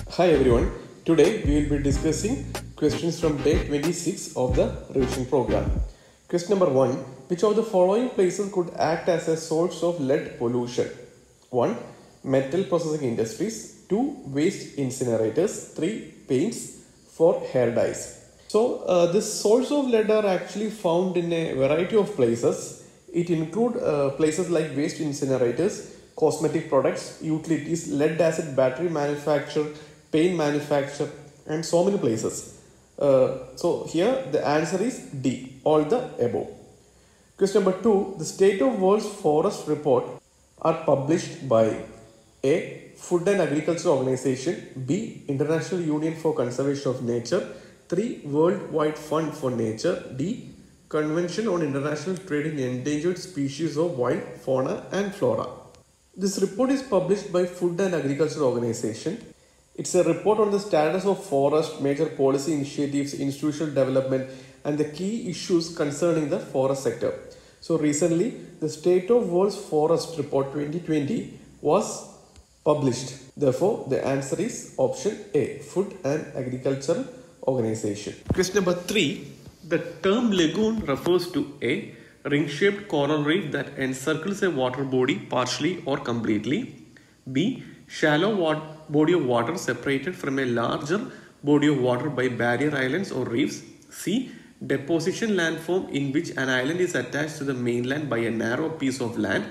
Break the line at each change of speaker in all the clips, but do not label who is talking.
Hi everyone, today we will be discussing questions from day 26 of the revision program. Question number 1. Which of the following places could act as a source of lead pollution? 1. Metal processing industries. 2. Waste incinerators. 3. Paints. 4. Hair dyes. So this source of lead are actually found in a variety of places. It include places like waste incinerators, cosmetic products, utilities, lead acid battery manufacture, paint manufacture, and so many places. So here the answer is D, all the above. Question number 2. The State of World's Forest Report are published by A. Food and Agriculture Organization, B. International Union for Conservation of Nature, 3. Worldwide Fund for Nature, D. Convention on International Trade in Endangered Species of Wild Fauna and Flora. This report is published by Food and Agriculture Organization. It's a report on the status of forest, major policy initiatives, institutional development, and the key issues concerning the forest sector. So recently, the State of World's Forest Report 2020 was published. Therefore, the answer is option A, Food and Agriculture Organization. Question number 3. The term lagoon refers to A. Ring-shaped coral reef that encircles a water body partially or completely. B. Shallow body of water separated from a larger body of water by barrier islands or reefs. C. Deposition landform in which an island is attached to the mainland by a narrow piece of land.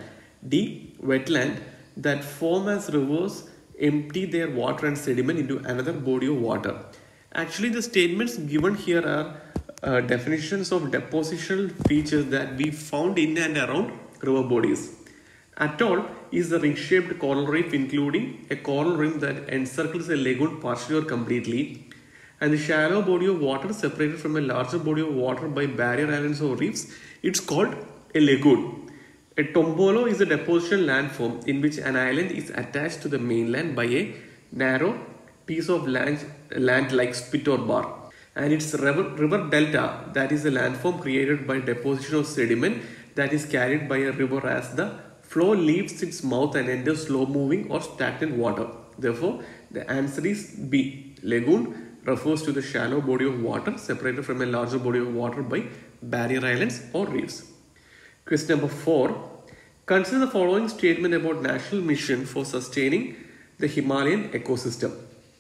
D. Wetland that form as rivers empty their water and sediment into another body of water. Actually, the statements given here are definitions of depositional features that we found in and around river bodies. Atoll is the ring-shaped coral reef including a coral ring that encircles a lagoon partially or completely, and the shallow body of water separated from a larger body of water by barrier islands or reefs. It's called a lagoon. A tombolo is a deposition landform in which an island is attached to the mainland by a narrow piece of land like spit or bar. And it's river delta that is a landform created by deposition of sediment that is carried by a river as the flow leaves its mouth and enters slow moving or stagnant water. Therefore, the answer is B. Lagoon refers to the shallow body of water separated from a larger body of water by barrier islands or reefs. Question number 4. Consider the following statement about National Mission for Sustaining the Himalayan Ecosystem.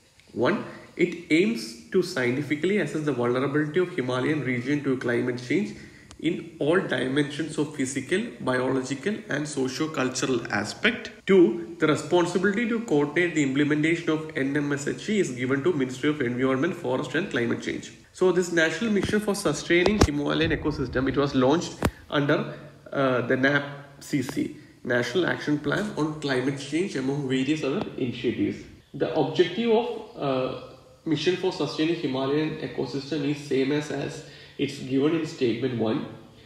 1. It aims to scientifically assess the vulnerability of Himalayan region to climate change in all dimensions of physical, biological and socio-cultural aspect. 2. The responsibility to coordinate the implementation of NMSHE is given to Ministry of Environment, Forest and Climate Change. So this National Mission for Sustaining Himalayan Ecosystem, it was launched under the NAPCC, National Action Plan on Climate Change, among various other initiatives. The objective of Mission for Sustaining Himalayan Ecosystem is same as it's given in statement 1,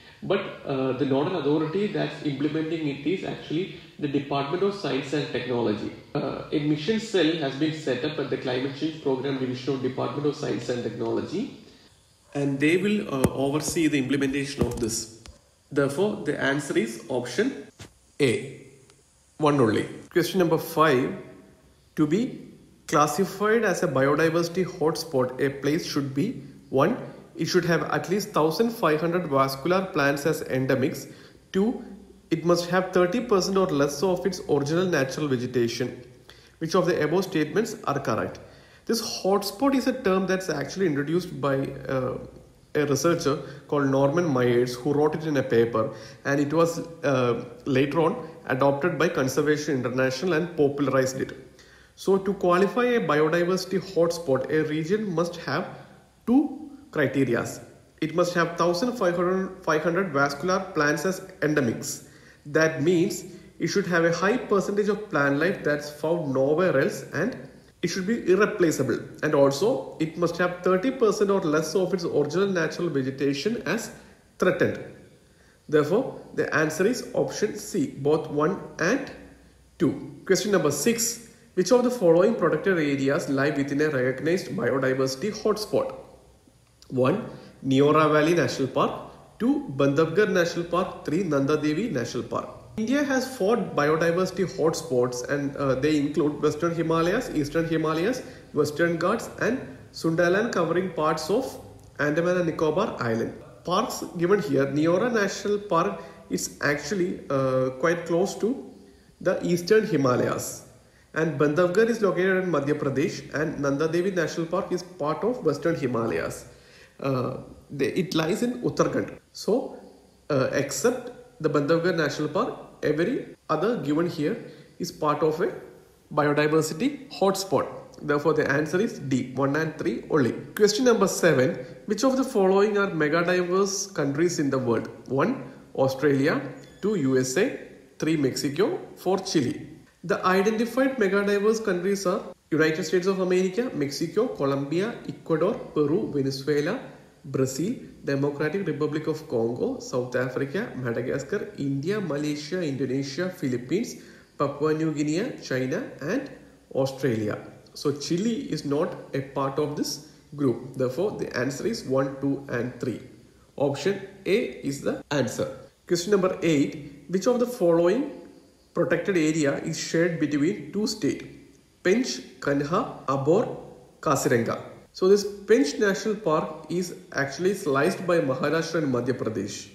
but the nodal authority that's implementing it is actually the Department of Science and Technology. A mission cell has been set up at the Climate Change Program Division of Department of Science and Technology, and they will oversee the implementation of this. Therefore, the answer is option A, one only. Question number 5. To be classified as a biodiversity hotspot, a place should be 1. It should have at least 1,500 vascular plants as endemics. 2. It must have 30% or less of its original natural vegetation. Which of the above statements are correct? This hotspot is a term that's actually introduced by a researcher called Norman Myers, who wrote it in a paper, and it was later on adopted by Conservation International and popularized it. So to qualify a biodiversity hotspot, a region must have 2 criteria. It must have 1,500 vascular plants as endemics. That means it should have a high percentage of plant life that's found nowhere else, and it should be irreplaceable. And also it must have 30% or less of its original natural vegetation as threatened. Therefore, the answer is option C, both 1 and 2. Question number 6. Which of the following protected areas lie within a recognized biodiversity hotspot? 1. Neora Valley National Park. 2. Bandhavgarh National Park. 3. Nanda Devi National Park. India has 4 biodiversity hotspots, and they include Western Himalayas, Eastern Himalayas, Western Ghats, and Sundaland covering parts of Andaman and Nicobar Island. Parks given here, Neora National Park is actually quite close to the eastern Himalayas, and Bandhavgarh is located in Madhya Pradesh, and Nanda Devi National Park is part of western Himalayas. It lies in Uttarakhand. So except the Bandhavgarh National Park, every other given here is part of a biodiversity hotspot. Therefore, the answer is D, 1 and 3 only. Question number 7. Which of the following are megadiverse countries in the world? 1. Australia, 2. USA, 3. Mexico, 4. Chile. The identified megadiverse countries are United States of America, Mexico, Colombia, Ecuador, Peru, Venezuela, Brazil, Democratic Republic of Congo, South Africa, Madagascar, India, Malaysia, Indonesia, Philippines, Papua New Guinea, China, and Australia. So Chile is not a part of this group. Therefore, the answer is 1, 2, and 3. Option A is the answer. Question number 8. Which of the following protected area is shared between two states? Pench, Kanha, Abor, Kaziranga. So this Pench National Park is actually sliced by Maharashtra and Madhya Pradesh,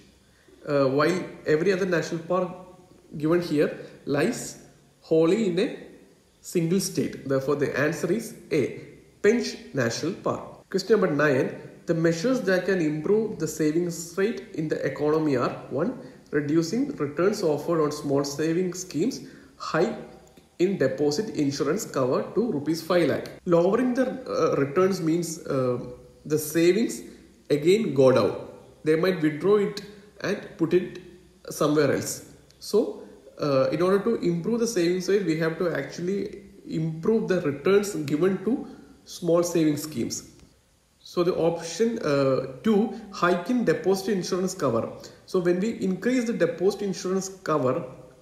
while every other national park given here lies wholly in a single state. Therefore, the answer is A, Pench National Park. Question number 9. The measures that can improve the savings rate in the economy are 1. Reducing returns offered on small savings schemes, high in deposit insurance cover to rupees 5 lakh. Lowering the returns means the savings again go down. They might withdraw it and put it somewhere else. So in order to improve the savings rate, we have to actually improve the returns given to small savings schemes. So the option 2, hike in deposit insurance cover. So when we increase the deposit insurance cover,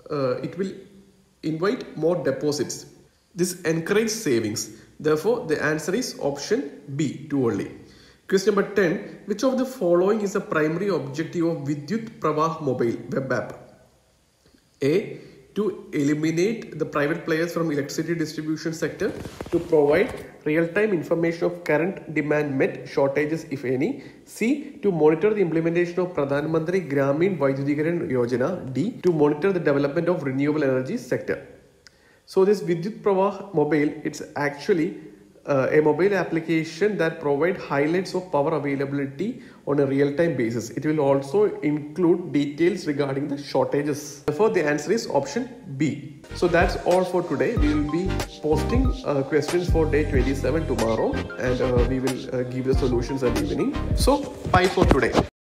it will invite more deposits. This encourages savings. Therefore, the answer is option B, 2 only. Question number 10. Which of the following is the primary objective of Vidyut Pravah mobile web app? A. To eliminate the private players from electricity distribution sector, to provide real-time information of current demand met shortages if any. C. To monitor the implementation of Pradhan Mantri Gramin Vaidyutikaran Yojana. D. To monitor the development of renewable energy sector. So this Vidyut Pravah mobile, it's actually a mobile application that provides highlights of power availability on a real-time basis. It will also include details regarding the shortages. Therefore, the answer is option B. So that's all for today. We will be posting questions for day 27 tomorrow, and we will give the solutions at evening. So bye for today.